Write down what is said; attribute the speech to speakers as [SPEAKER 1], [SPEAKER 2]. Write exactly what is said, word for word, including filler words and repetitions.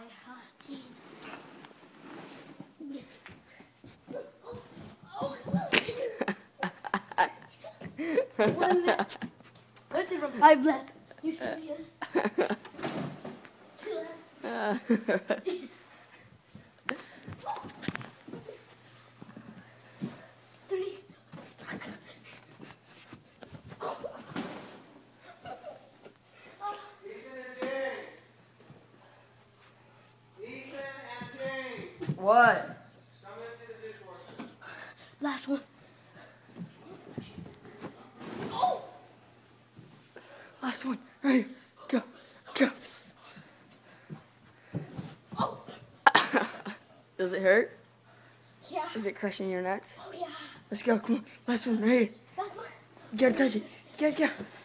[SPEAKER 1] ah, jeez. Oh, oh. One left. Left from five left. You serious? Two left. Three.
[SPEAKER 2] What?
[SPEAKER 1] Last one. Oh!
[SPEAKER 2] Last one. Right. Go. Go.
[SPEAKER 1] Oh!
[SPEAKER 2] Does it hurt?
[SPEAKER 1] Yeah.
[SPEAKER 2] Is it crushing your nuts?
[SPEAKER 1] Oh, yeah.
[SPEAKER 2] Let's go. Come on. Last one. Right here.
[SPEAKER 1] Last one.
[SPEAKER 2] You gotta touch it. Get, get.